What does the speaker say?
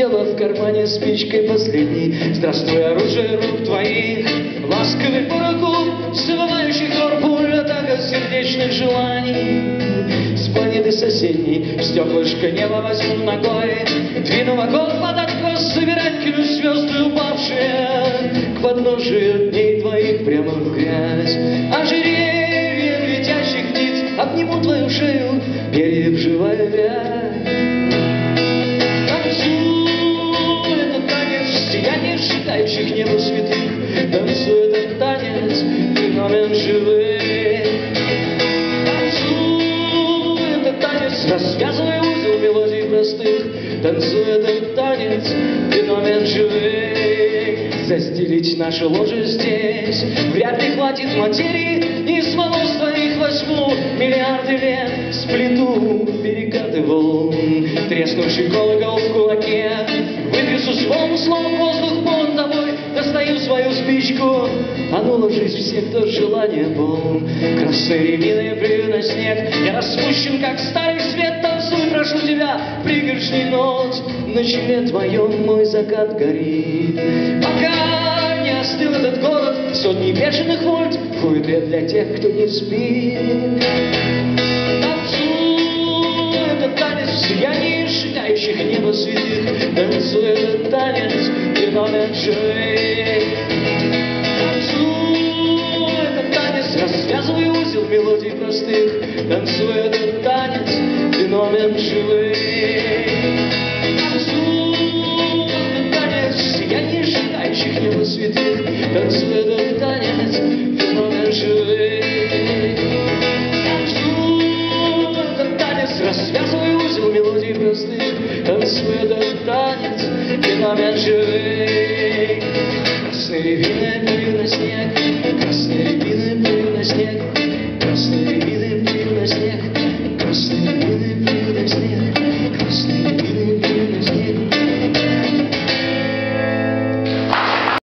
тело в кармане спичкой последней. Здравствуй, оружие рук твоих, ласковый пороху, всывающий хор пуль, атака сердечных желаний. С планеты соседней в стеклышко неба возьму ногой, двину в огонь под откос, собирать кину звезды упавшие к подножию дней твоих прямо в грязь. Ожерелье летящих птиц обниму твою шею, перьев живая вязь. Танцуй этот танец в сиянии сжигающих небо святых, танцуй этот танец, феномен живых. Танцуй этот танец, развязывай узел мелодий простых, танцуй этот танец, феномен живых. Застелить наше ложе здесь вряд ли хватит материи, из волос твоих возьму миллиарды лет, сплету перекаты волн, треснувший колокол в кулаке, вытрясу звон, словно воздух полон тобой, достаю свою спичку, а ну ложись все, кто желание полн. Красные рябины плюю на снег, я распущен, как старый свет, танцуй, прошу тебя, пригоршни нот, на челе твоем мой закат горит. Пока не остыл этот город, сотни бешеных вольт, хуетре для тех, кто не спит. Танцуй этот танец в сиянии сжигающих небо святых, танцуй этот танец, феномен живых. Танцуй этот танец, развязывай узел мелодий простых, танцуй этот танец, феномен живых. Небо святых, танцуй этот танец, феномен живых. Танцуй этот танец, развязывай узел мелодий простых, танцуй этот танец, феномен живых. Красные рябины плюю на снег, красные рябины плюю на снег.